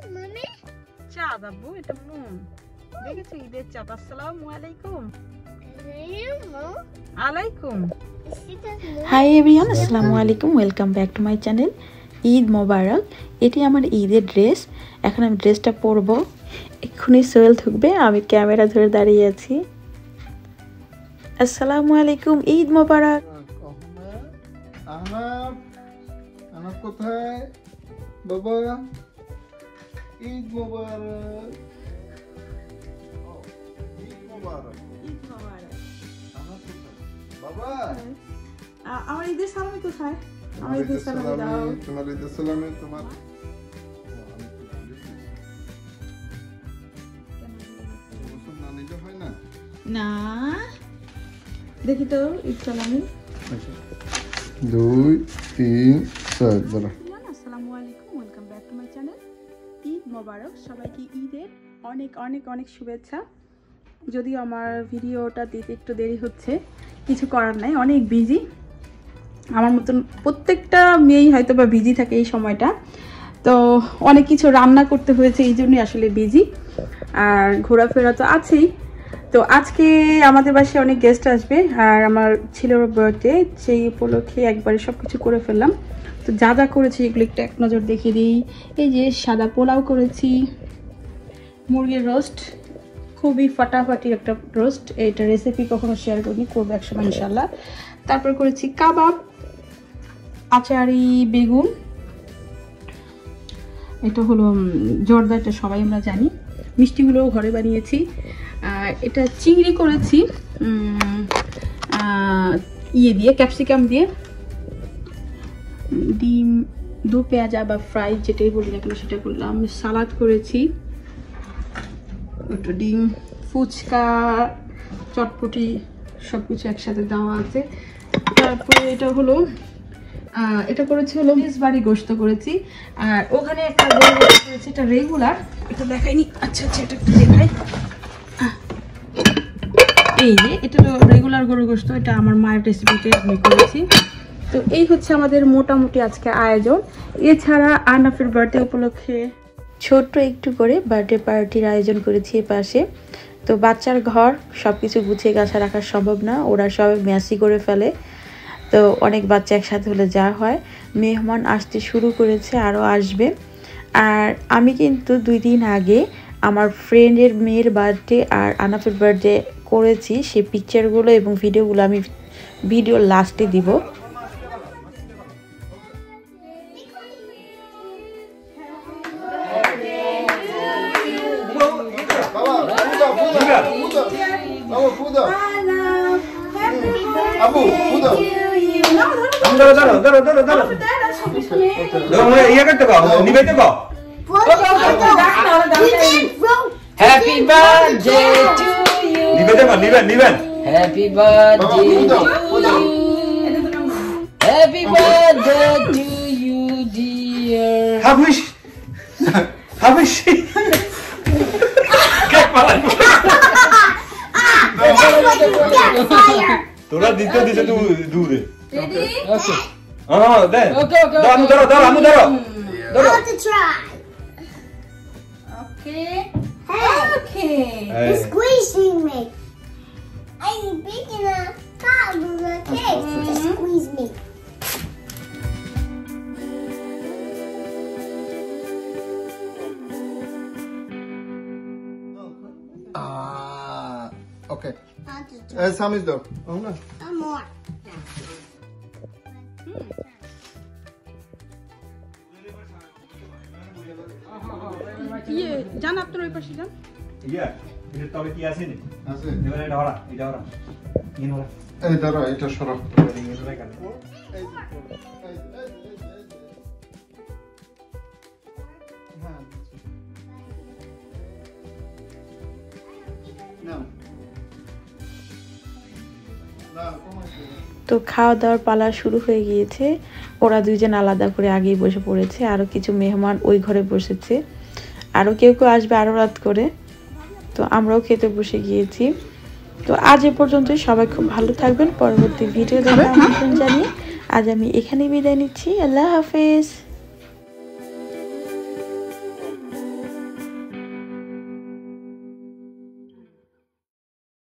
চাঁদ আব্বু, এটা মুন। দেখেছো ঈদের চাঁদ। আসসালামু আলাইকুম। আলাইকুম। হাই এভরিওয়ান, আসসালামু আলাইকুম, welcome back to my channel. Eid মোবারক। এটি আমার ঈদের ড্রেস। এখন আমি ড্রেসটা পরবো, এক্ষুনি সোহেল ঢুকবে, আমি ক্যামেরা ধরে দাঁড়িয়ে আছি। আসসালামু আলাইকুম, ঈদ মোবারক। আহনাফ কোথায় বাবা? ঈদ মোবারক। ঈদ মোবারক। ঈদ মোবারক। আহনাফ কোথায় বাবা? আমার ঈদের সালামি কোথায়? আমার ঈদের সালামি দাও। তোমার ঈদের সালামি তোমার না নিলে হয় না। না দেখি তো ঈদ সালামি। 2 3 4 ধরো। আসসালামু আলাইকুম, welcome back to my channel. Eid মোবারক। সবাইকে ঈদের অনেক অনেক অনেক শুভেচ্ছা। যদিও আমার ভিডিওটা দিতে একটু দেরি হচ্ছে, কিছু করার নাই, অনেক বিজি। আমার মতন প্রত্যেকটা মেয়েই হয়তো বা বিজি থাকে এই সময়টা, তো অনেক কিছু রান্না করতে হয়েছে, এই জন্যই আসলে বিজি। আর ঘোরাফেরা তো আছেই। তো আজকে আমাদের বাসায় অনেক গেস্ট আসবে, আর আমার ছেলের বার্থডে, সেই উপলক্ষে একবারে সব কিছু করে ফেললাম। তো যা যা করেছি এগুলো একটু এক নজর দেখিয়ে দিই। এই যে সাদা পোলাও করেছি, মুরগির রোস্ট, খুবই ফাটাফাটি একটা রোস্ট। এইটা রেসিপি কখনো শেয়ার করিনি, করবো একসময় ইনশাল্লাহ। তারপর করেছি কাবাব, আচারি, বেগুন, এটা হলো জর্দা, এটা সবাই আমরা জানি। মিষ্টিগুলোও ঘরে বানিয়েছি। আর এটা চিংড়ি করেছি ইয়ে দিয়ে, ক্যাপসিকাম দিয়ে, ডিম, দু পেঁয়াজা বা ফ্রাই যেটাই বলি না কেন সেটা করলাম। সালাদ করেছি, একটু ডিম, ফুচকা, চটপটি, সব কিছু একসাথে দেওয়া আছে। তারপরে এটা হলো এটা করেছি হলো মিসবাড়ি গোশত করেছি। আর ওখানে একটা গোশত করেছি, এটা রেগুলার, এটা দেখাইনি। আচ্ছা আচ্ছা, এটা একটু দেখাই। এই যে এটা হলো রেগুলার গরুর গোশত, এটা আমার মায়ের রেসিপিতে আমি করেছি। তো এই হচ্ছে আমাদের মোটামুটি আজকে আয়োজন। এছাড়া আহনাফের বার্থডে উপলক্ষে ছোট্ট একটু করে বার্থডে পার্টির আয়োজন করেছি পাশে। তো বাচ্চার ঘর সব কিছু গুছিয়ে গাছা রাখা সম্ভব না, ওরা সব ম্যাসি করে ফেলে। তো অনেক বাচ্চা একসাথে হলে যা হয়, মেহমান আসতে শুরু করেছে, আরও আসবে। আর আমি কিন্তু 2 দিন আগে আমার ফ্রেন্ডের মেয়ের বার্থডে আর আহনাফের বার্থডে করেছি, সেই পিকচারগুলো এবং ভিডিওগুলো আমি ভিডিও লাস্টে দিব। আবু খুদা ধরো ধরো ধরো ধরো ধরো ধরো, ইয়ে করতে পাও, নিবেতে পাও। Happy birthday to you. নিবেতে পাও, নিবেন। Happy birthday to you. Happy birthday to you, dear. হাবিশ কেক পালাই। তোরা দিতে দিতে দূরে। Okay. হ্যাঁ দে। Okay. ধরো আমু ধরো। I want to try. Okay. Okay. It's squeezing me. I'm big enough. God, the cake to squeeze me. Okay. I want to try. Samiz daw. Oh na. One more. ইয়ে যান, আপনার ওই পাশে যান। ইয়া, এটা তবে কি আছে নি? আছে। এবারে এটা হরা। ইন হরা। এই ধরো এটা সরো। তো খাওয়া দাওয়ার পালা শুরু হয়ে গিয়েছে। ওরা দুইজন আলাদা করে আগেই বসে পড়েছে, আরও কিছু মেহমান ওই ঘরে বসেছে, আরও কেউ আসবে আরও রাত করে। তো আমরাও খেতে বসে গিয়েছি। তো আজ এ পর্যন্তই, সবাই খুব ভালো থাকবেন। পরবর্তী ভিডিও দেখার আমন্ত্রণ জানিয়ে আজ আমি এখানেই বিদায় নিচ্ছি। আল্লাহ হাফেজ।